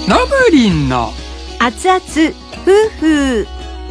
のぶりんの熱々夫婦。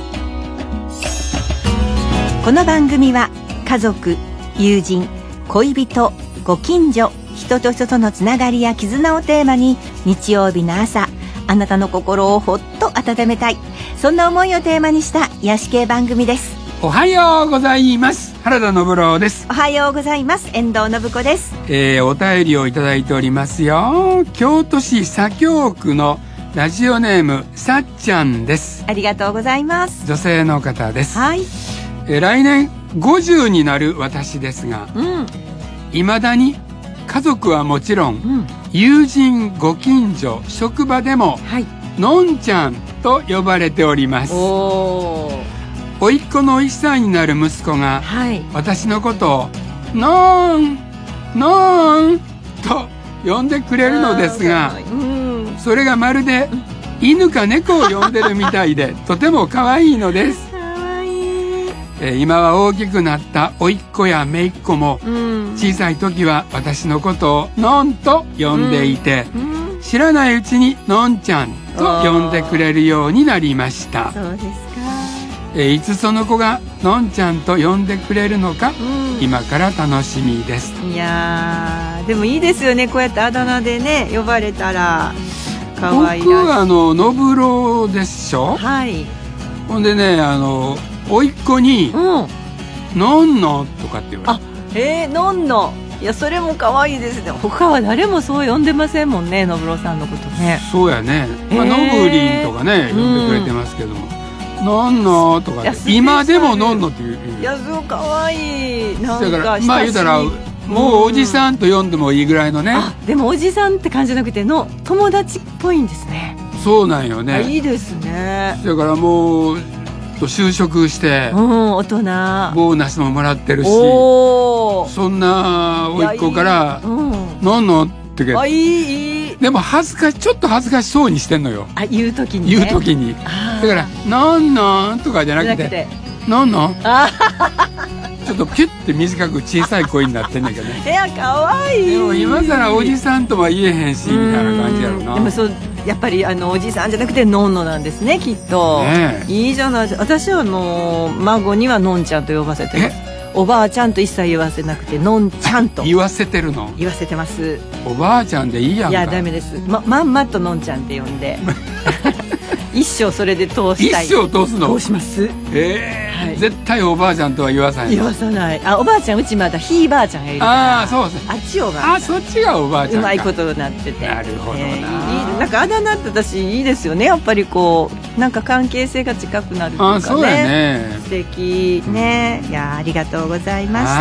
この番組は家族、友人、恋人、ご近所、人と人とのつながりや絆をテーマに、日曜日の朝あなたの心をほっと温めたい、そんな思いをテーマにした癒し系番組です。 おはようございます。原田信郎です。 おはようございます。遠藤信子です。 お便りをいただいておりますよ。京都市左京区のラジオネームさっちゃんです。 ありがとうございます。 女性の方です。 はい。 来年50になる私ですが、未だに家族はもちろん、友人、ご近所、職場でも、のんちゃんと呼ばれております。おいっ子の1歳になる息子が、私のことをのんのんと呼んでくれるのですが、それがまるで犬か猫を呼んでるみたいでとても可愛いのです。今は大きくなったおいっ子やめいっ子も、小さい時は私のことをのんと呼んでいて、知らないうちにのんちゃんと呼んでくれるようになりました。 そうですか。 いつその子がのんちゃんと呼んでくれるのか、今から楽しみです。 いやでもいいですよね、こうやってあだ名でね呼ばれたら可愛いらしい。 僕はのぶろでしょ。ほんでね、おいっ子に、のんのとかって言われる。 のんの。いや、それも可愛いですね。他は誰もそう呼んでませんもんね、のぶろさんのことね。 そうやね。のぶりんとかね、呼んでくれてますけども。のんのとかって、今でものんのって言う。 いや、そう可愛い。なんかだからまあ言うたら、もうおじさんと呼んでもいいぐらいのね。 でもおじさんって感じじゃなくての友達っぽいんですね。 そうなんよね。 いいですね。 だからもう就職して、 大人ボーナスももらってるし、そんなおいっ子からのんのって言う。 いい。 でもちょっと恥ずかしそうにしてんのよ。 言う時にね。 だからのんのとかじゃなくてのんのちょっとキュッて短く小さい声になってんだけどね。 いや、可愛い。でも今更おじさんとは言えへんしみたいな感じやろな。 でもやっぱりおじさんじゃなくてのんのなんですね、きっと。いいじゃない。私は孫にはのんちゃんと呼ばせてます。おばあちゃんと一切言わせなくてのんちゃんと言わせてるの。 言わせてます。 おばあちゃんでいいやんか。 いや、ダメです。まんまとのんちゃんって呼んで一生それで通したい。 一生通すの。 通します。 絶対おばあちゃんとは言わさない。 言わさない。おばあちゃん、うちまだひいばあちゃんがいるから。 そうですね。 あっちおばあちゃん。 そっちがおばあちゃんか。 うまいことになってて。 なるほどな。 なんかあだ名って私いいですよね。やっぱりこうなんか関係性が近くなるというかね。 そうやね。 素敵ね。いや、ありがとうございました。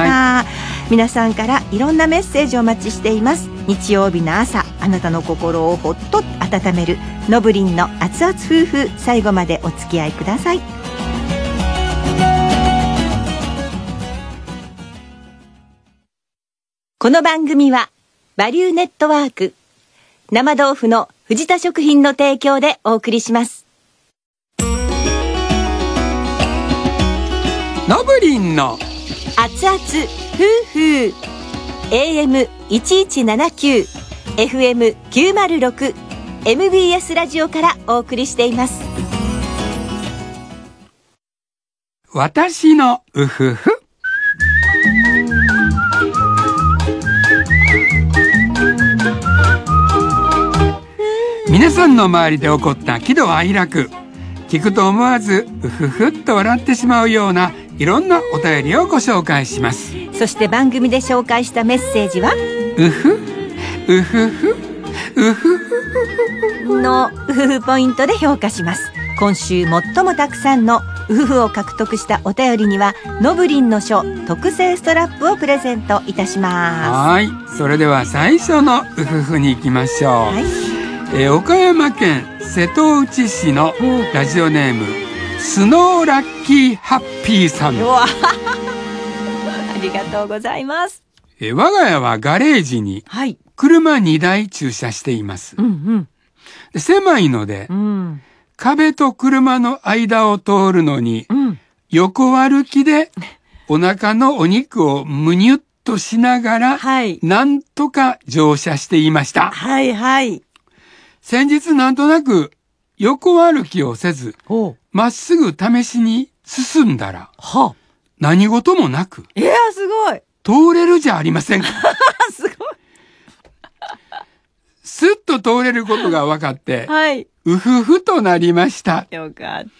皆さんからいろんなメッセージをお待ちしています。日曜日の朝、あなたの心をほっと温めるのぶりんの熱々夫婦、最後までお付き合いください。この番組はバリューネットワーク、生豆腐の藤田食品の提供でお送りします。 のぶりんの熱々夫婦、 AM1179 FM906 MBS ラジオからお送りしています。 私のうふふ。皆さんの周りで起こった喜怒哀楽、聞くと思わずうふふっと笑ってしまうようないろんなお便りをご紹介します。 そして番組で紹介したメッセージはうふうふふうふふのうふふポイントで評価します。今週最もたくさんのうふふを獲得したお便りにはのぶりんの書特製ストラップをプレゼントいたします。 それでは最初のうふふに行きましょう。岡山県瀬戸内市のラジオネームスノーラッキーハッピーさん。 ありがとうございます。 我が家はガレージに車2台駐車しています。狭いので、壁と車の間を通るのに、横歩きでお腹のお肉をむにゅっとしながら、なんとか乗車していました。 先日なんとなく横歩きをせず、まっすぐ試しに進んだら、何事もなく、 すごい。 通れるじゃありませんか。 すごい。 すっと通れることが分かって、 はい。 うふふとなりました。 よかった。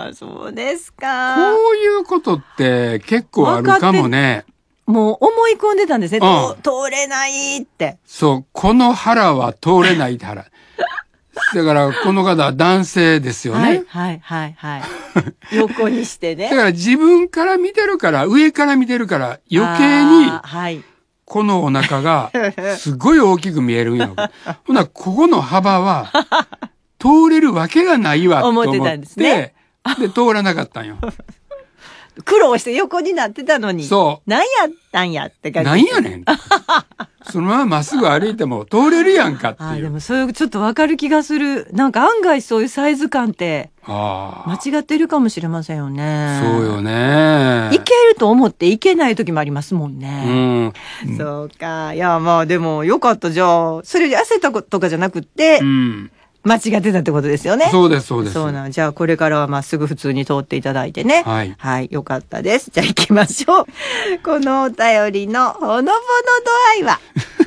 そうですか。 こういうことって結構あるかもね。 もう思い込んでたんですね。通れないって。 そう、この腹は通れない腹。だから、この方は男性ですよね。 はい、はい、はい。横にしてね。 だから自分から見てるから、上から見てるから余計に、はい。このお腹がすごい大きく見えるんよ。ほな、ここの幅は通れるわけがないわと思ってたんですね。で、通らなかったんよ。 苦労して横になってたのに。そう。何やったんやって感じ。 何やねん。そのまままっすぐ歩いても通れるやんかっていう。 でもそういうちょっとわかる気がする。なんか案外そういうサイズ感って間違ってるかもしれませんよね。 そうよね。 いけると思っていけない時もありますもんね。そうか。いや、まあでもよかった。じゃあ、それで焦ったとかじゃなくて、間違ってたってことですよね。 そうです、そうです。 そうなん。じゃあ、これからはまっすぐ普通に通っていただいてね。はい。はい、よかったです。じゃあ、行きましょう。このお便りのほのぼの度合いは。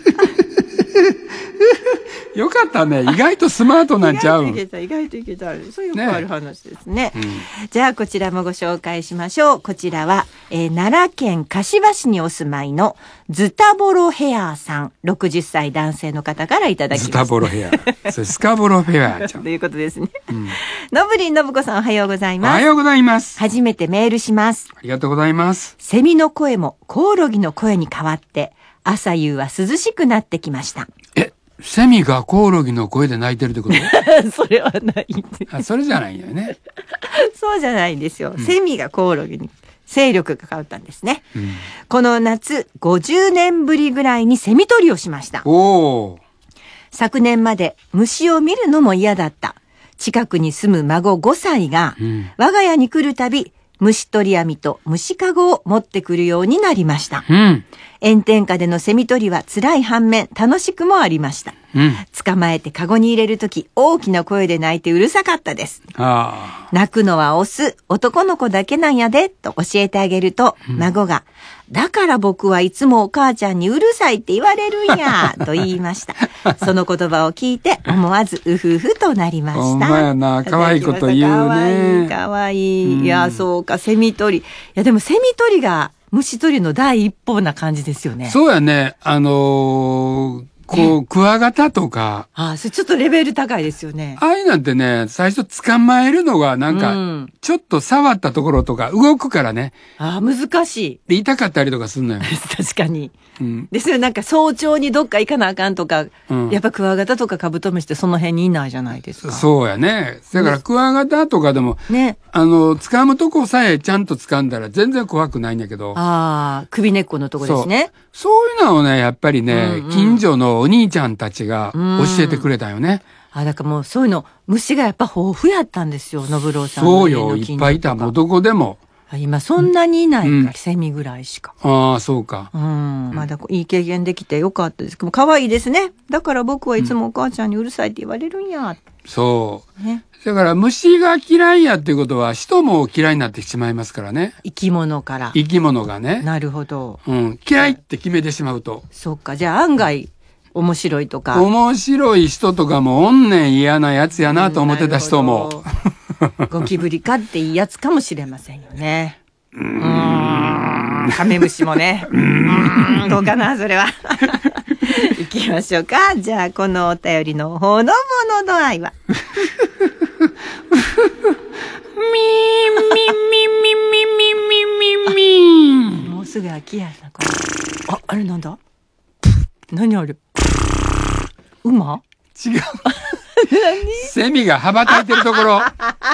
よかったね。意外とスマートなんちゃう。 意外といけた。そういうよくある話ですね。じゃあ、こちらもご紹介しましょう。こちらは、奈良県柏市にお住まいのズタボロヘアさん、60歳男性の方からいただきました。 ズタボロヘア。それスカボロヘアちゃん。 ということですね。のぶりんのぶこさん、おはようございます。 おはようございます。 初めてメールします。 ありがとうございます。 セミの声もコオロギの声に変わって、朝夕は涼しくなってきました。 セミがコオロギの声で鳴いてるってことそれはないんで。 それじゃないんだよね。 そうじゃないんですよ。セミがコオロギに勢力が変わったんですね。この夏、50年ぶりぐらいにセミ取りをしました。昨年まで虫を見るのも嫌だった。近くに住む孫5歳が、我が家に来るたび、虫取り網と虫かごを持ってくるようになりました。炎天下でのセミ取りは辛い反面楽しくもありました。捕まえてカゴに入れるとき大きな声で泣いてうるさかったです。泣くのはオス、男の子だけなんやでと教えてあげると、孫がだから僕はいつもお母ちゃんにうるさいって言われるんやと言いました。その言葉を聞いて思わずうふふとなりました。 ほんまやな、可愛いこと言うね。 可愛い。いや、そうか、セミ取り。いや、でもセミ取りが虫取りの第一歩な感じですよね。 そうやね。クワガタとか。 それちょっとレベル高いですよね。 ああいうなんてね、最初捕まえるのがなんか、ちょっと触ったところとか動くからね。 難しい。 で、痛かったりとかすんのよ。 確かに。ですよ、なんか早朝にどっか行かなあかんとか、やっぱクワガタとかカブトムシってその辺にいないじゃないですか。 そうやね。だからクワガタとかでも、掴むとこさえちゃんと掴んだら全然怖くないんだけど。 首根っこのとこですね。 そういうのをね、やっぱりね、近所のお兄ちゃんたちが教えてくれたよね。 だからもうそういうの、虫がやっぱ豊富やったんですよ、のぶろうさんの。 そうよ、いっぱいいた。もうどこでも。 今そんなにいないか、セミぐらいしか。 そうか。 まだいい経験できてよかったです。可愛いですね。だから僕はいつもお母ちゃんにうるさいって言われるんや。 そう。だから虫が嫌いやっていうことは人も嫌いになってしまいますからね。 生き物から。 生き物がね。 なるほど。 嫌いって決めてしまうと。 そっか。じゃあ案外面白いとか。 面白い人とかもおんねん嫌なやつやなと思ってた人も。 ゴキブリかっていいやつかもしれませんよね。カメムシもね。どうかな、それは。行きましょうか。じゃあ、このお便りのほのぼの度合いは。もうすぐ秋やな、これ。あれなんだ？何あれ？馬？ 違う。セミが羽ばたいてるところ。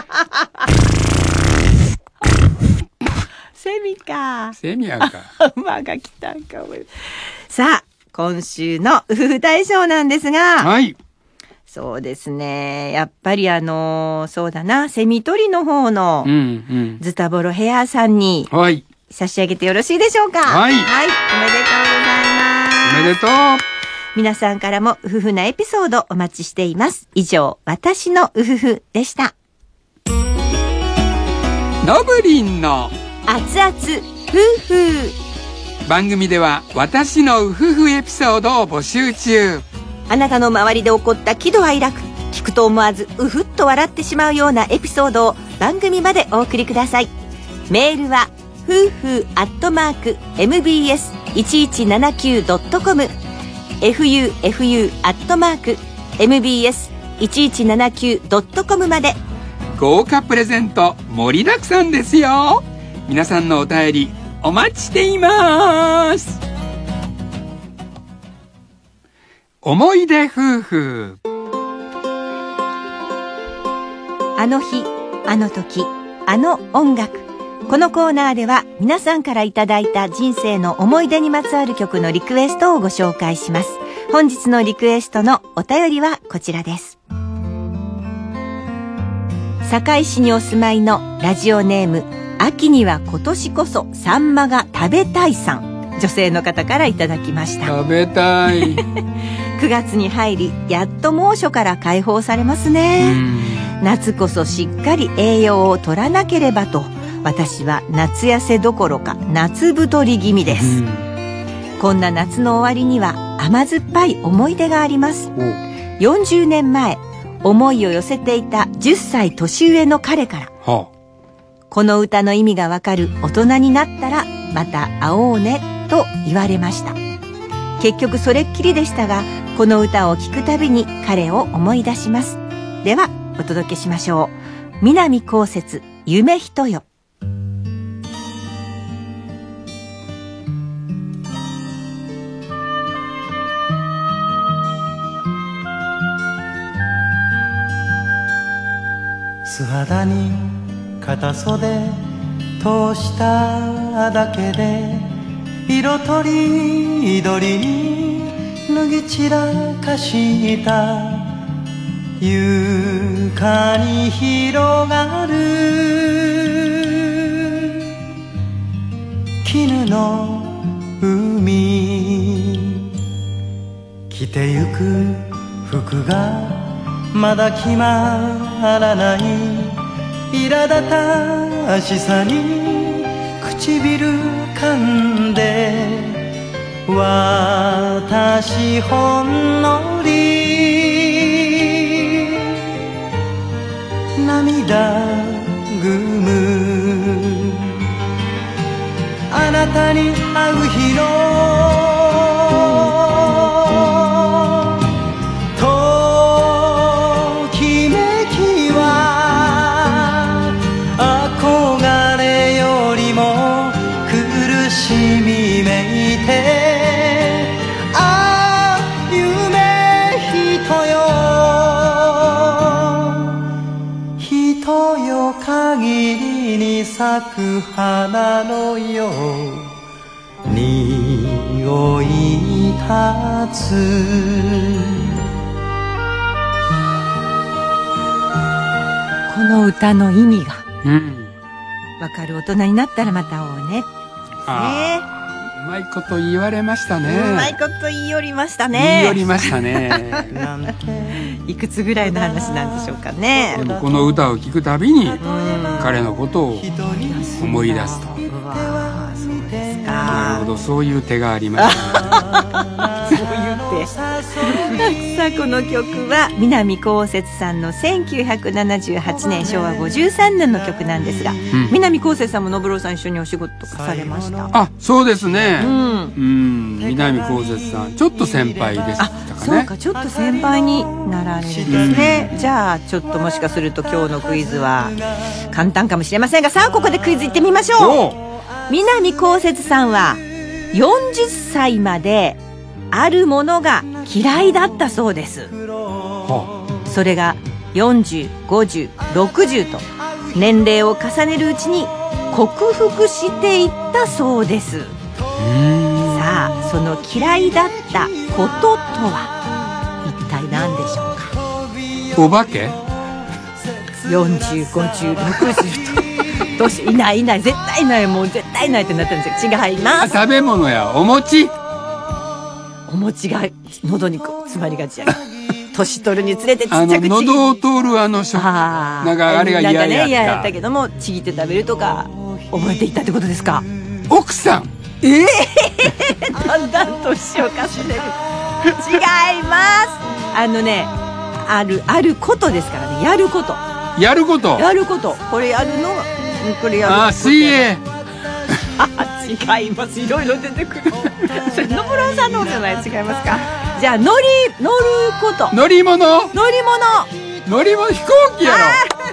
セミか。 セミやんか。 馬が来たんか。さあ、今週の夫婦大賞なんですが。 はい。 そうですね。やっぱりそうだな、セミ取りの方の、ズタボロヘアさんに、差し上げてよろしいでしょうか。 はい。 はい。おめでとうございます。 おめでとう。 皆さんからもうふふなエピソードお待ちしています。以上、私のうふふでした。 のぶりんの熱々ふふ。 番組では私のうふふエピソードを募集中。 あなたの周りで起こった喜怒哀楽、聞くと思わずうふっと笑ってしまうようなエピソードを番組までお送りください。メールはふうふう@mbs1179.com fufu@mbs1179.com まで。 豪華プレゼント盛りだくさんですよ。皆さんのお便りお待ちしています。思い出夫婦。 あの日、あの時、あの音楽。このコーナーでは皆さんからいただいた人生の思い出にまつわる曲のリクエストをご紹介します。本日のリクエストのお便りはこちらです。堺市にお住まいのラジオネーム、秋には今年こそサンマが食べたいさん、女性の方からいただきました。 食べたい。 9月に入り、やっと猛暑から解放されますね。夏こそしっかり栄養を取らなければと、私は夏痩せどころか夏太り気味です。こんな夏の終わりには甘酸っぱい思い出があります。40年前、思いを寄せていた10歳年上の彼から、この歌の意味がわかる大人になったらまた会おうねと言われました。結局それっきりでしたが、この歌を聴くたびに彼を思い出します。ではお届けしましょう。南こうせつ、夢人よ。 素肌に片袖通しただけで、色とりどりに脱ぎ散らかした床に広がる絹の海、着てゆく服がまだ決まらない苛立たしさに唇噛んで、私ほんのり涙ぐむ。あなたに会う日の咲く花のよう匂い立つ。 この歌の意味がわかる大人になったらまた会おうね。 うまいこと言われましたね。 うまいこと言い寄りましたね。 言い寄りましたね。 いくつぐらいの話なんでしょうかね。 でもこの歌を聴くたびに彼のことを思い出すと。 そうですか。 なるほど、そういう手がありましたね。 そういう手。さあ、この曲は南こうせつさんの1978年昭和53年の曲なんですが、南こうせつさんものぶろうさん一緒にお仕事とかされました？ あ、そうですね。南こうせつさんちょっと先輩でしたかね。 そうか、ちょっと先輩になられるんですね。じゃあちょっともしかすると今日のクイズは簡単かもしれませんが、さあここでクイズいってみましょう。南こうせつさんは40歳まであるものが嫌いだったそうです。それが40、50、60と年齢を重ねるうちに克服していったそうです。さあ、その嫌いだったこととは一体何でしょうか？ お化け ？40、50、60とどうしよう、いない絶対いない、もう絶対いないってなったんですよ。違います。 食べ物やお餅。 お餅が喉に詰まりがちや。年取るにつれてちっちゃくちぎ喉を通る食なんかあれが嫌やった。 なんかね、嫌やったけども、ちぎって食べるとか、覚えていったってことですか？ 奥さん。 だんだん年を重ねる。違います。あることですからね。やること。これやるのが、これやる。 水泳。 違います。いろいろ出てくる。それ野村さんのことじゃない？違いますか？じゃあ乗ること。 乗り物、飛行機やろ。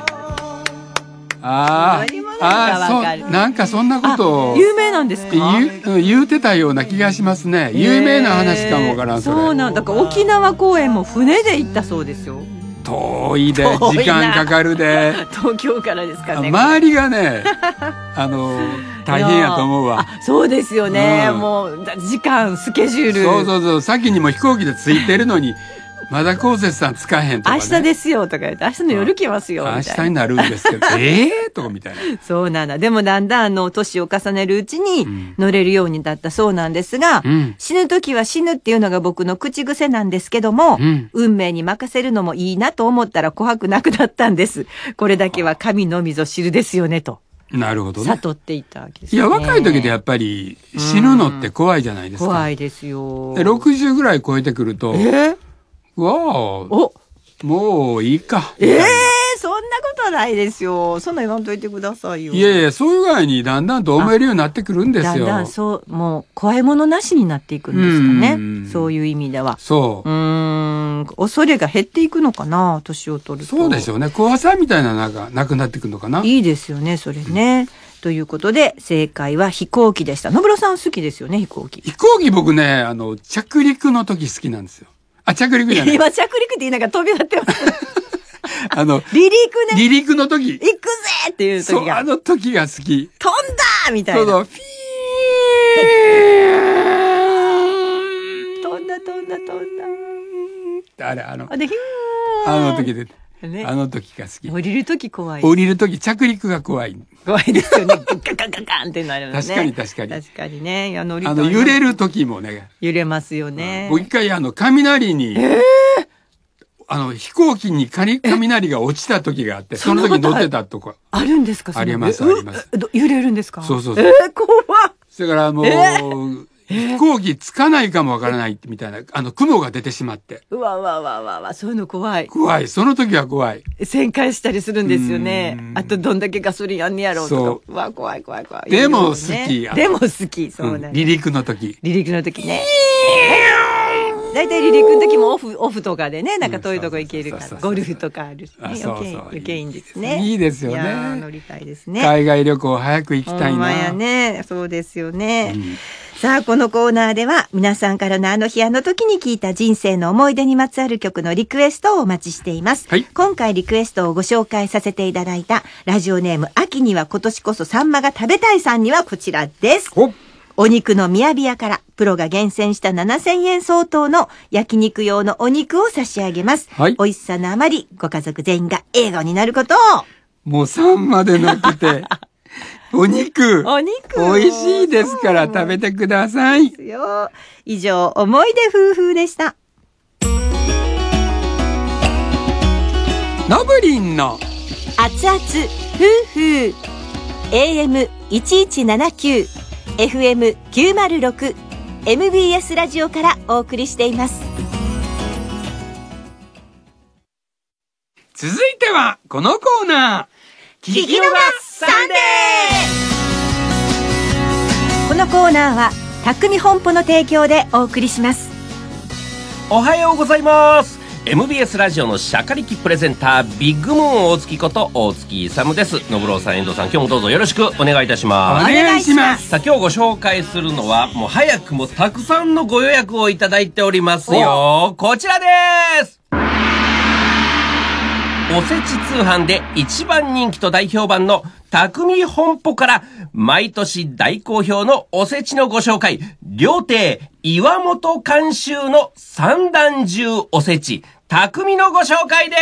なんかそんなこと有名なんですか？ 言うてたような気がしますね。有名な話かもわからん。 そうなんだから、沖縄公園も船で行ったそうですよ。 遠いで、時間かかるで。 東京からですからね。 周りがね、大変やと思うわ。 そうですよね。もう時間、スケジュール。 そう。先にも飛行機で着いてるのに。まだこうせつさん使えへんとかね。 明日ですよとか言って、明日の夜来ますよみたいな。 明日になるんですけど、とかみたいな。 そうなんだ。でもだんだん年を重ねるうちに乗れるようになったそうなんですが、死ぬ時は死ぬっていうのが僕の口癖なんですけども、運命に任せるのもいいなと思ったら琥珀なくなったんです。これだけは神のみぞ知るですよねと。 なるほどね。 悟っていたわけですね。 いや、若い時でやっぱり死ぬのって怖いじゃないですか。 怖いですよ。 60ぐらい超えてくると、もういいか。 そんなことないですよ。そんな言わんといてくださいよ。 いやいや、そういう具合にだんだんと思えるようになってくるんですよ。 だんだんもう怖いものなしになっていくんですかね。そういう意味では。 そう。 恐れが減っていくのかな、年を取ると。 そうでしょうね。怖さみたいなのがなくなってくるのかな。 いいですよね、それね。ということで、正解は飛行機でした。野村さん好きですよね、飛行機。 飛行機僕ね、着陸の時好きなんですよ。着陸じゃない。 今着陸って言いながら飛び立ってます。離陸ね。 離陸の時。 行くぜっていう時が。 そう、時が好き。 飛んだみたいな。 そう、フィー飛んだ。 あれ、 で、 時で。 ね、 あの時が好き。 降りる時怖い。 降りる時、着陸が怖い。 怖いですよね。ガンガンガンガンってなるのね。 確かに。確かにね。揺れる時もね。 揺れますよね。 もう一回雷に、飛行機に雷が落ちた時があって、その時乗ってたとか。 あるんですか？ あります。 揺れるんですか？ そう。 怖っ。 だからもう、飛行機つかないかもわからないみたいな、雲が出てしまって。 うわ、そういうの怖い。 怖い。その時は怖い。 旋回したりするんですよね。あと、どんだけガソリンあんねやろうとか。うわ、怖い。 でも好き。 そうなん離陸の時。 離陸の時ね。だいたい離陸の時もオフとかでね、なんか遠いとこ行けるから、ゴルフとかあるしね。余計いいんですね。 いいですよね。 乗りたいですね。 海外旅行早く行きたいな。 ほんまやね。そうですよね。さあ、このコーナーでは皆さんからのあの日あの時に聞いた人生の思い出にまつわる曲のリクエストをお待ちしています。今回リクエストをご紹介させていただいたラジオネーム秋には今年こそサンマが食べたいさんにはこちらです。お肉のみやびやからプロが厳選した7000円相当の焼肉用のお肉を差し上げます。美味しさのあまりご家族全員が笑顔になることを。 もうサンマでなくて。お肉美味しいですから食べてください。 以上、思い出夫婦でした。 のぶりんの熱々夫婦 AM1179 FM906 MBS ラジオからお送りしています。 続いてはこのコーナー、 聞き逃サンデー。このコーナーは匠本舗の提供でお送りします。 おはようございます。 MBS ラジオのシャカリキプレゼンター、ビッグムーン大月こと大月勇です。信郎さん、遠藤さん、今日もどうぞよろしくお願いいたします。 お願いします。 さあ、今日ご紹介するのはもう早くもたくさんのご予約をいただいておりますよ。こちらです。おせち通販で一番人気と大評判の匠本舗から毎年大好評のおせちのご紹介、料亭岩本監修の三段重おせち匠のご紹介です。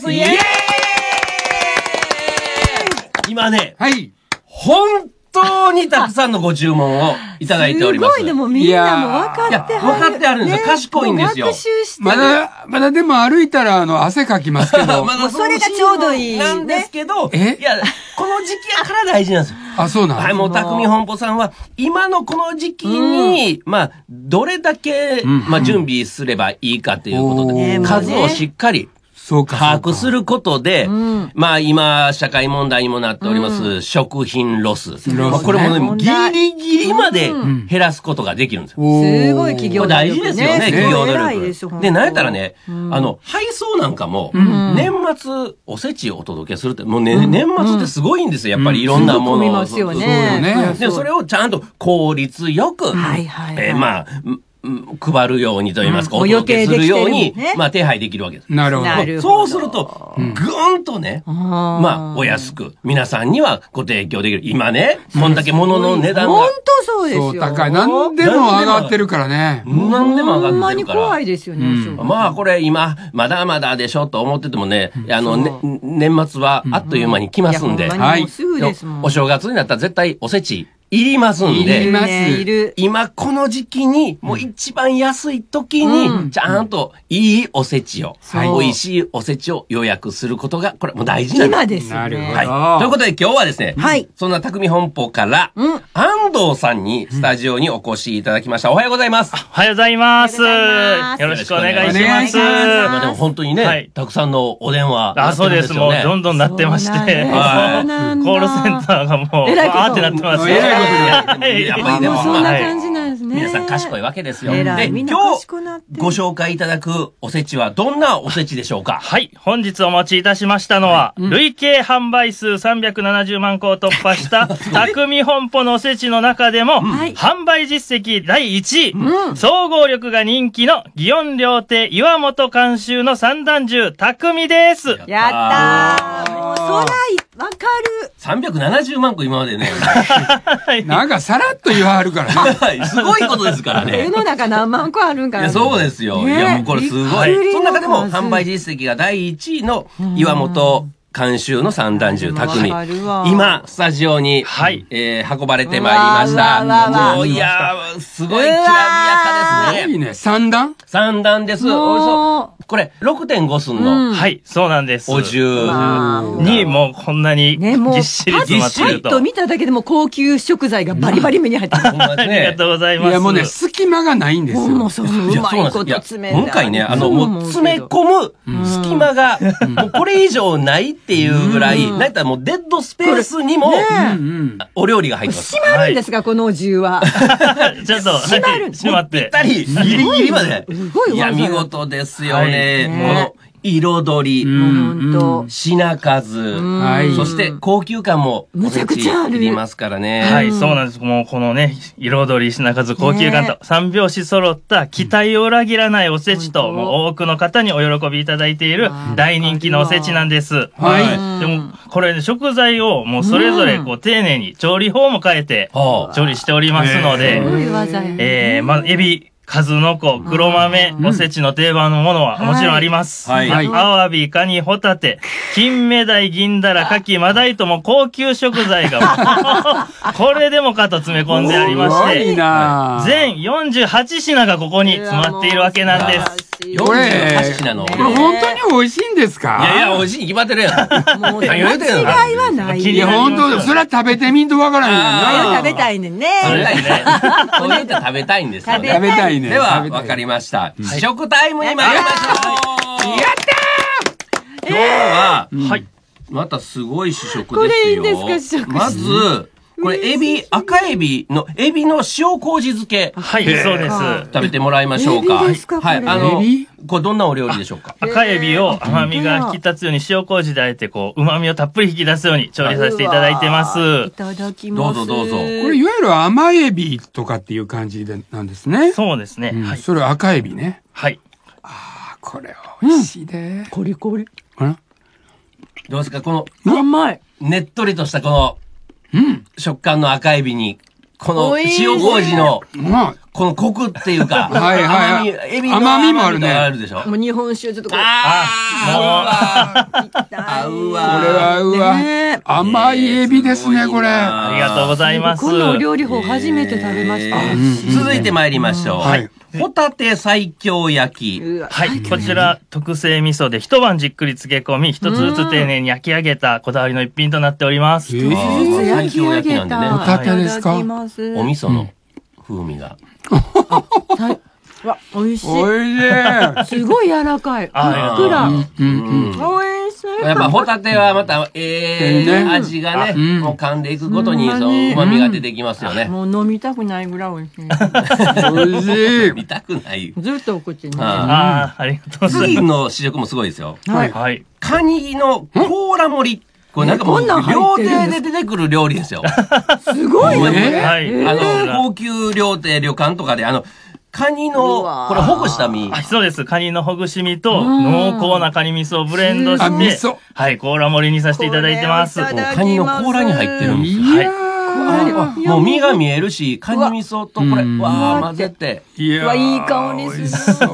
イエーイ。今ね、本当にたくさんのご注文をいただいております。 すごい、でもみんなも分かって分かってあるんですよ。賢いんですよ。 まだでも歩いたら汗かきますけど。 まだそれがちょうどいい。 なんですけど、いや、この時期やから大事なんですよ。 あ、そうなんです。 はい、もう匠本舗さんは、今のこの時期に、どれだけ、準備すればいいかということで、数をしっかり、把握することで、今、社会問題にもなっております、食品ロス。これもね、ギリギリまで減らすことができるんですよ。 すごい企業努力。 大事ですよね、企業努力。で、なんやったらね、配送なんかも、年末おせちをお届けするって、もうね、年末ってすごいんですよ、やっぱりいろんなものを。 ますよね。 で、それをちゃんと効率よく、配るようにと言いますか、お届けするように、手配できるわけです。 なるほど。 そうすると、ぐーんとね、お安く、皆さんにはご提供できる。今ね、こんだけ物の値段が。 本当そうですよ。 そう、高い。何でも上がってるからね。 何でも上がってるから。 ほんまに怖いですよね。 これ今、まだまだでしょと思っててもね、年末はあっという間に来ますんで、お正月になったら絶対おせち、いりますんで、今この時期に、もう一番安い時に、ちゃんといいおせちを、美味しいおせちを予約することが、これもう大事なんです。 今ですよね。 はい。ということで今日はですね、そんな匠本舗から、安藤さんにスタジオにお越しいただきました。おはようございます。 おはようございます。よろしくお願いします。でも本当にね、たくさんのお電話。 そうです。もうどんどんなってまして、コールセンターがもう、バーってなってます。 やっぱりでもそんな感じなんですね。 皆さん賢いわけですよ。で、今日ご紹介いただくおせちはどんなおせちでしょうか？ はい。本日お持ちいたしましたのは、累計販売数370万個を突破した匠本舗のおせちの中でも、販売実績第1位、総合力が人気の祇園料亭岩本監修の三段重匠です。 やったー。もうそらわかる。 370万個今までね。 なんかさらっと言わはるからね。すごいことですからね。 世の中何万個あるんかな。 そうですよ。いやもうこれすごい。その中でも販売実績が第1位の岩本監修の三段重匠。今、スタジオに、運ばれてまいりました。もう、いやー、すごいきらびやかですね。 いいね。三段です。およそ、これ、6.5寸の。 はい、そうなんです。 お重に、もうこんなにぎっしり詰まってると。 パッと見ただけでも高級食材がバリバリ目に入ってる。 ありがとうございます。 いや、もうね、隙間がないんですよ。 もうそう、うまいこと詰め今回ね、もう詰め込む隙間が、もうこれ以上ないっていうぐらい、なんやったらもうデッドスペースにも、お料理が入ってます。 閉まるんですか、このお重は。 ちょっと、閉まって。 ぴったり、ギリギリまで。いや、見事ですよね。この彩り、品数、そして高級感もむちゃくちゃありますからね。 はい、そうなんです。もうこのね、彩り、品数、高級感と三拍子揃った期待を裏切らないおせちと、もう多くの方にお喜びいただいている大人気のおせちなんです。はい。でも、これね、食材をもうそれぞれこう丁寧に調理法も変えて調理しておりますので、エビ、数の子、黒豆、おせちの定番のものはもちろんあります。アワビ、カニ、ホタテ、金目鯛、銀だら、カキ、マダイとも高級食材が、これでもかと詰め込んでありまして、全48品がここに詰まっているわけなんです。 48品の。 これ本当に美味しいんですか？ いやいや、美味しいに決まってるやん。 もう間違いはない。 いや、本当それは食べてみんとわからんよな。食べたいねんね。 そう言うと食べたいんですよね。 食べたいね。 では、わかりました。試食タイムに参りましょう。やったー！今日は、またすごい試食ですよ。 これいいんですか、試食。 まず、これ、赤エビの塩麹漬け。 はい、そうです。 食べてもらいましょうか。 はい。 これどんなお料理でしょうか？ 赤エビを甘みが引き立つように塩麹であえて、旨味をたっぷり引き出すように調理させていただいてます。 いただきます。 どうぞ。これ、いわゆる甘エビとかっていう感じなんですね。 そうですね。 それ赤エビね。 はい。 これ美味しいで。 コリコリ。 どうですか？この、 甘い。 ねっとりとしたこの、食感の赤エビに、この塩麹の、このコクっていうか、エビの甘みもあるね。あるでしょ。 もう日本酒ちょっとこう。 合うわ。 これは合うわ。 ね。 甘いエビですね、これ。 ありがとうございます。 このお料理法初めて食べました。 続いて参りましょう。はい。ホタテ西京焼き。 はい。こちら、特製味噌で一晩じっくり漬け込み、一つずつ丁寧に焼き上げたこだわりの一品となっております。 西京焼きなんでね。 ホタテですか？ お味噌の風味が。 わ、美味しい。 美味しい。 すごい柔らかい。ふっくら。美味しい。 やっぱホタテはまた、味がね、もう噛んでいくごとに、その旨味が出てきますよね。 もう飲みたくないぐらい美味しい。 美味しい。 飲みたくない。 ずっとお口に。 ありがとうございます。 次の試食もすごいですよ。 はい。 カニの甲羅盛り。これなんかもう、料亭で出てくる料理ですよ。 すごいね。 はい。 高級料亭、旅館とかで、カニの、これほぐした身。 そうです。カニのほぐし身と濃厚なカニ味噌をブレンドして、はい、甲羅盛りにさせていただいてます。 カニの甲羅に入ってるんです。はい。もう身が見えるし、カニ味噌とこれ、わー混ぜて。 いやー、いい香りする。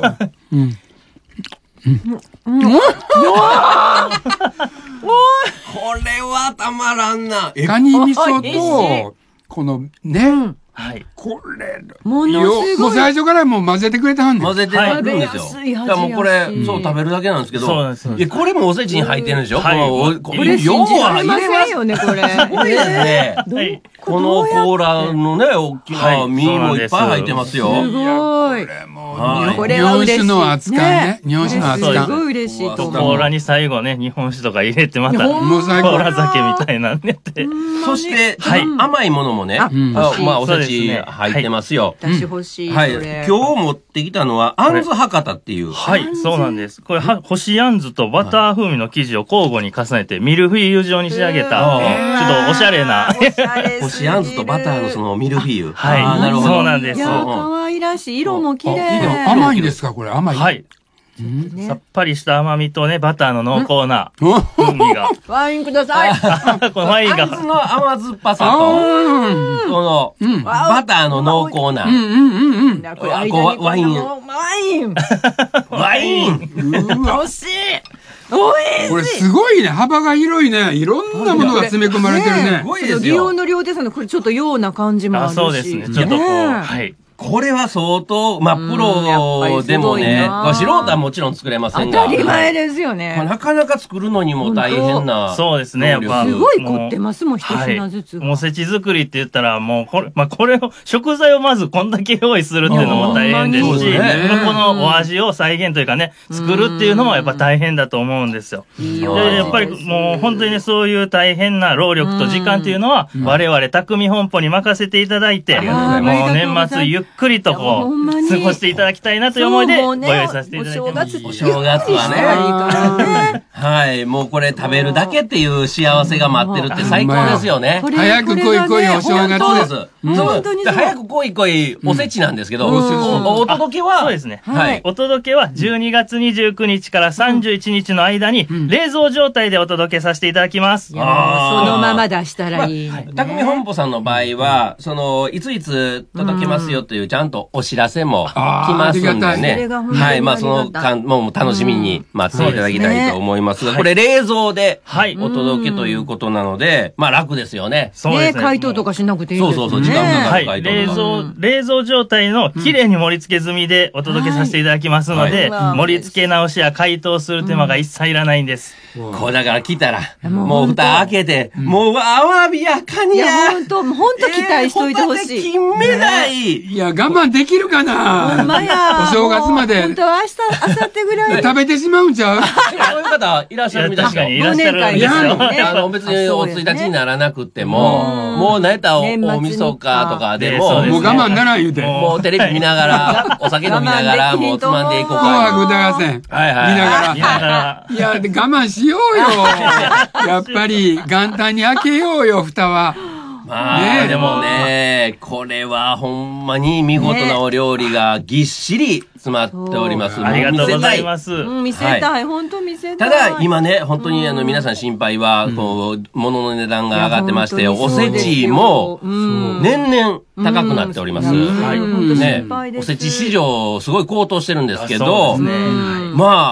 これはたまらんな。 カニ味噌と、このね、 はい。 これ、 もう最初からもう混ぜてくれたんで。 混ぜてるんですよ。だからもうこれ、そう食べるだけなんですけど。 そうなんです。 いや、これもおせちに入ってるんでしょ？ はい。 これ信じられませんよね、これ。 すごいですね。 はい。 この甲羅のね、大きな身もいっぱい入ってますよ。 すごい。 これは嬉しい。日本酒の扱いね。日本酒の扱い。 すごい嬉しいと思う。 甲羅に最後ね、日本酒とか入れてまた、甲羅酒みたいなんでて。 そして、甘いものもね、まあおせち入ってますよ。 私欲しい。 はい。今日持ってきたのは、あんず博多っていう。 はい、そうなんです。これ、干しあんずとバター風味の生地を交互に重ねて、ミルフィーユ状に仕上げた、ちょっとおしゃれな。 干しあんずとバターのそのミルフィーユ。 はい。なるほど。そうなんです。 可愛らしい。色も綺麗。 甘いんですか、これ。甘い。 はい。さっぱりした甘みとね、バターの濃厚な風味が。 ワインください。 このワインが。 あんずの甘酸っぱさと、この、バターの濃厚な。ワイン。ワイン。 惜しい。 これすごいね。幅が広いね。いろんなものが詰め込まれてるね。 すごいですよ。 利用の料亭さんのこれちょっとような感じもあるし。 そうですね。ちょっとこう、はい。 これは相当、プロでもね、素人はもちろん作れませんが。 当たり前ですよね。 なかなか作るのにも大変な。 そうですね、やっぱ。 すごい凝ってますもん、一品ずつ。 おせち作りって言ったら、もうこれを、食材をまずこんだけ用意するっていうのも大変ですし、このお味を再現というかね、作るっていうのもやっぱ大変だと思うんですよ。で、やっぱりもう本当にね、そういう大変な労力と時間っていうのは、我々匠本舗に任せていただいて、もう年末ゆっくりとこう、過ごしていただきたいなという思いでご用意させていただいてます。 お正月はね。はい。もうこれ食べるだけっていう幸せが待ってるって最高ですよね。 早く来い来いお正月です。 本当に早く来い来いおせちなんですけど、お届けはそうですね。はい。お届けは12月29日から31日の間に冷蔵状態でお届けさせていただきます。 そのまま出したらいい。 匠本舗さんの場合は、いついつ届けますよというちゃんとお知らせも来ますんでね。はい。まあ、その間も楽しみに待っていただきたいと思いますが、これ冷蔵でお届けということなので、まあ楽ですよね。 そうですね。 解凍とかしなくていいですね。 そう、時間かかる解凍。冷蔵状態の綺麗に盛り付け済みでお届けさせていただきますので、盛り付け直しや解凍する手間が一切いらないんです。 こうだから来たら、もう蓋開けて、もうアワビやカニや。 本当期待しといてほしい。 金目鯛。 いや、我慢できるかな。 ほんまや。 お正月まで。 本当は明日ぐらい。 食べてしまうんちゃう？ そういう方いらっしゃるみたいですよ。 確かにいらっしゃるんですよ。 別にお1日にならなくても、もう何やったら大晦日とかでも、 もう我慢ならん言うて。 もうテレビ見ながら、お酒飲みながら、もうつまんでいこうか。 紅白歌合戦。 はいはい。 見ながら。いや、我慢しようよ。やっぱり元旦に開けようよ、蓋は。 まあ、でもね、これはほんまに見事なお料理がぎっしり詰まっております。 ありがとうございます。 見せたい、本当見せたい。 ただ、今ね、本当に皆さん心配は、こう、物の値段が上がってまして、おせちも、年々高くなっております。ね、おせち市場、すごい高騰してるんですけど、まあ、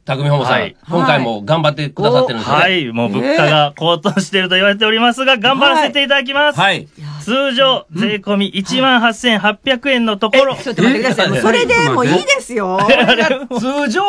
匠本さん、今回も頑張ってくださってるんですよね。 はい、もう物価が高騰していると言われておりますが、頑張らせていただきます。 はい。 通常、税込み18,800円のところ。 ちょっと待ってください。もうそれでもいいですよ。 通常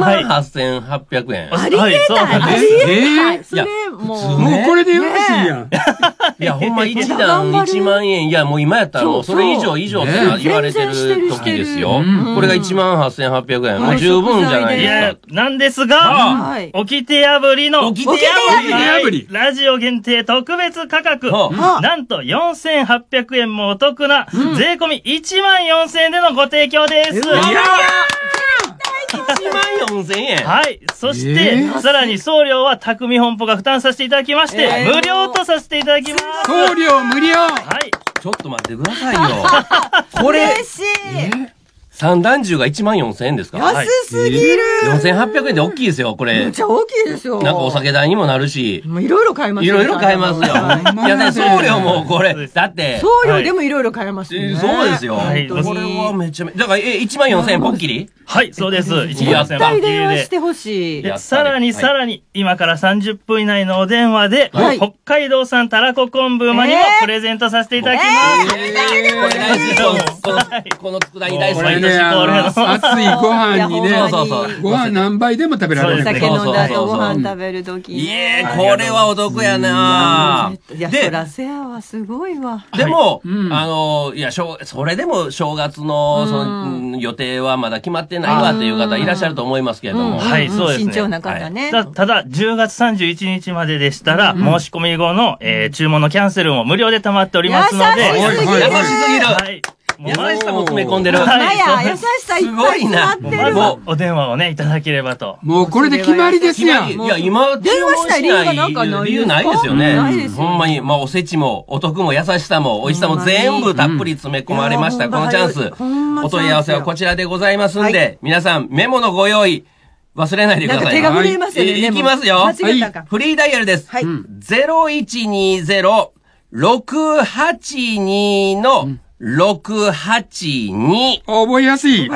18,800円。 ありえない。ありえない。それもう。 もうこれでよろしいやん。 いや、ほんま一段1万円。いや、もう今やったらもうそれ以上って言われてる時ですよ。これが18,800円。もう十分じゃないですか。 なんですが、掟破りの、ラジオ限定特別価格、なんと4,800円もお得な、税込み14,000円でのご提供です。14,000円。はい。そして、さらに送料は匠本舗が負担させていただきまして、無料とさせていただきます。 送料無料。 はい。ちょっと待ってくださいよ。これ。 嬉しい。 三段重が14,000円ですか？ 安すぎる。 4,800円で大きいですよ、これ。 めっちゃ大きいですよ。 なんかお酒代にもなるし。 もういろいろ買えますよ。 いろいろ買えますよ。いや、送料もこれ、だって。 送料でもいろいろ買えますよね。 そうですよ。これはめちゃめちゃ。だから、14,000円ポッキリ？ はい、そうです。14,000円ポッキリで。 絶対電話してほしい。 さらに、今から30分以内のお電話で、北海道産たらこ昆布馬にもプレゼントさせていただきます。 これ大好き。この佃煮大好き。 熱いご飯にね、ご飯何杯でも食べられる。 お酒飲んだ後ご飯食べるとき。 いえ、これはお得やな。 いや、そらせやわ、すごいわ。 でも、いや、それでも正月の、その、予定はまだ決まってないわっていう方いらっしゃると思いますけれども。 はい、そうですね。 慎重な方ね。 ただ、10月31日まででしたら、申し込み後の、注文のキャンセルも無料で溜まっておりますので。 優しすぎる。はい。優しさも詰め込んでる。 優しさいっぱい詰まってる。 もうお電話をね、いただければと。 もうこれで決まりですやん。 いや、今、電話したい理由ないですよね。ほんまに、まあ、おせちも、お得も優しさも、美味しさも全部たっぷり詰め込まれました。このチャンス。お問い合わせはこちらでございますんで、皆さん、メモのご用意、忘れないでください。 手が震えますよね。 いきますよ。フリーダイヤルです。0120-682の682。 覚えやすい。 はい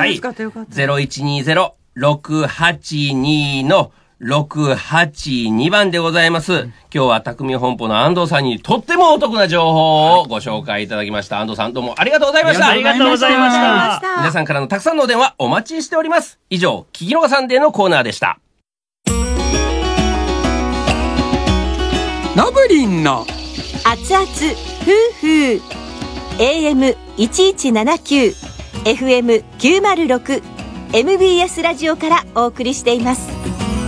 。0120-682の682番でございます。今日は匠本舗の安藤さんにとってもお得な情報をご紹介いただきました。安藤さんどうもありがとうございました。 ありがとうございました。 皆さんからのたくさんのお電話お待ちしております。以上、聞き逃さんでのコーナーでした。 のぶりんの熱々夫婦 AM1179 FM906 MBS ラジオからお送りしています。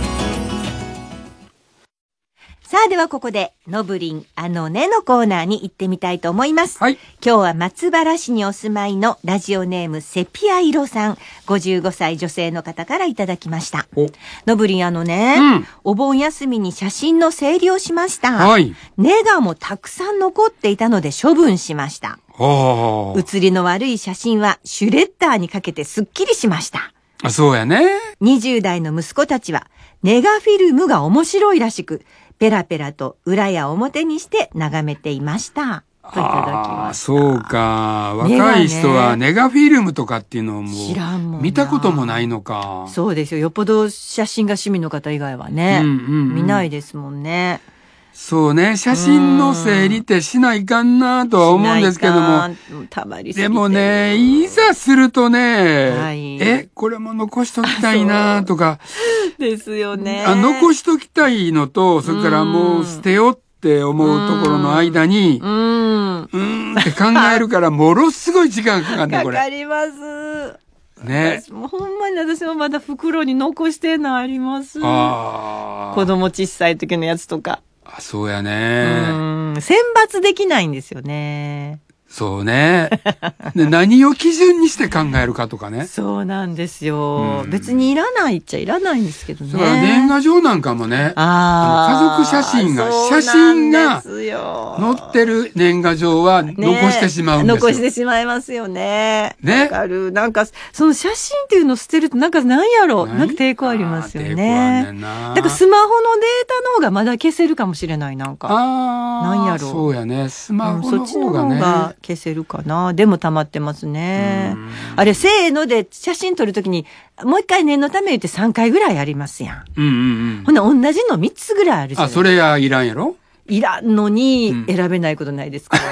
さあではここでのぶりんのコーナーに行ってみたいと思います。はい。今日は松原市にお住まいのラジオネームセピア色さん、55歳女性の方からいただきました。のぶりんお盆休みに写真の整理をしました。はい。ネガもたくさん残っていたので処分しました。写りの悪い写真はシュレッダーにかけてすっきりしました。 あ、そうやね。 20代の息子たちはネガフィルムが面白いらしく、ペラペラと裏や表にして眺めていました。といただきました。 そうか。若い人はネガフィルムとかっていうのをもう見たこともないのか。 そうですよ。よっぽど写真が趣味の方以外はね、見ないですもんね。 そうね、写真の整理ってしないかんなとは思うんですけども。でもね、いざするとね、これも残しときたいなとか。 ですよね。 残しときたいのと、それからもう捨てようって思うところの間に、って考えるから、ものすごい時間かかるね、これ。 かかります。 ね。 もうほんまに私もまだ袋に残してんのあります。子供小さい時のやつとか。 そうやね。 選抜できないんですよね。 そうね。で、何を基準にして考えるかとかね。 そうなんですよ。別にいらないっちゃいらないんですけどね。 そう年賀状なんかもね。家族写真が載ってる年賀状は残してしまうんですよ。 残してしまいますよね。わかる。なんか、その写真っていうのを捨てるとなんかなんやろ。なんか抵抗ありますよね。だからスマホのデータの方がまだ消せるかもしれない、なんか。なんやろ。 そうやね。スマホの方がね。 消せるかな。でも溜まってますね。あれ、せーので写真撮るときに、もう一回念のため言って3回ぐらいありますやん。ほんな同じの3つぐらいあるじゃん。 それはいらんやろ？ いらんのに選べないことないですから。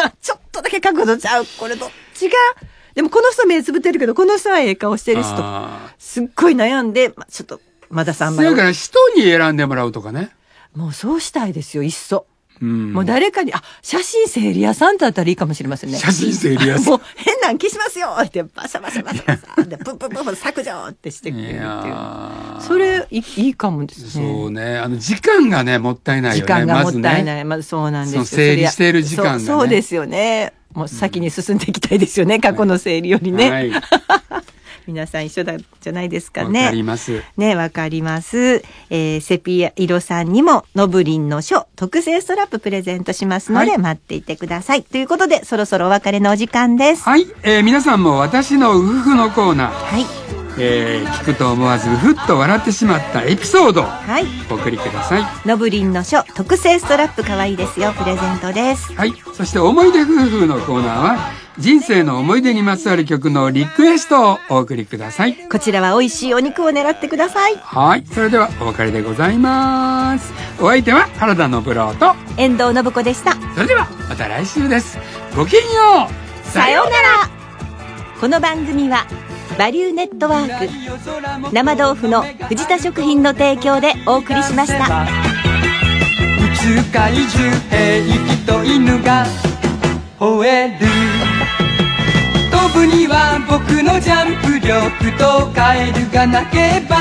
ちょっとだけ角度ちゃう。これどっちが。でもこの人目つぶってるけど、この人はええ顔してる人、すっごい悩んで、ちょっと、まだ3枚。 だから人に選んでもらうとかね。 もうそうしたいですよ、いっそ。もう誰かに、写真整理屋さんだったらいいかもしれませんね。 写真整理屋さん。 もう変なん消しますよって、バシャバシャバシャバシャで、プンプンプンプン削除ってしてくれるっていう。それ、いいかもですね。 そうね。時間がね、もったいないよね。 時間がもったいない。まずそうなんですよ。 整理している時間がね。 そうですよね。もう先に進んでいきたいですよね。過去の整理よりね。はい。皆さん一緒だじゃないですかね。 わかります。 ね、わかります。セピア色さんにもノブリンの書特製ストラッププレゼントしますので、待っていてください。ということで、そろそろお別れのお時間です。 はい。皆さんも私のウフフのコーナー。はい。聞くと思わずふっと笑ってしまったエピソード。はい。お送りください。 ノブリンの書特製ストラップ可愛いですよ。プレゼントです。 はい。そして思い出夫婦のコーナーは、人生の思い出にまつわる曲のリクエストをお送りください。 こちらは美味しいお肉を狙ってください。 はい。それではお別れでございます。お相手は原田信郎と遠藤信子でした。 それではまた来週です。ごきげんよう。さようなら。この番組はバリューネットワーク生豆腐の藤田食品の提供でお送りしました。 宇宙怪獣平気と犬が吠える。飛ぶには僕のジャンプ力とカエルが鳴けば、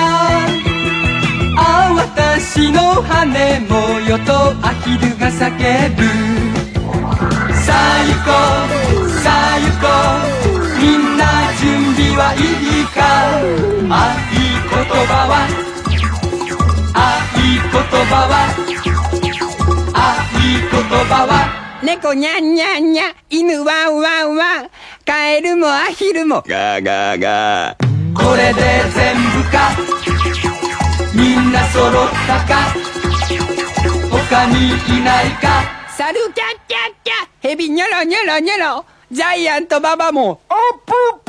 私の羽もよとアヒルが叫ぶ。さあ行こうさあ行こう、みんな準備はいいか。あい言葉はあい言葉はあい言葉は、 猫にゃんにゃんにゃ、犬ワンワンワン、カエルもアヒルもガーガーガー。 これで全部か、みんな揃ったか、他にいないか。 猿キャッキャッキャ、ヘビニョロニョロニョロ、ジャイアントババもオープン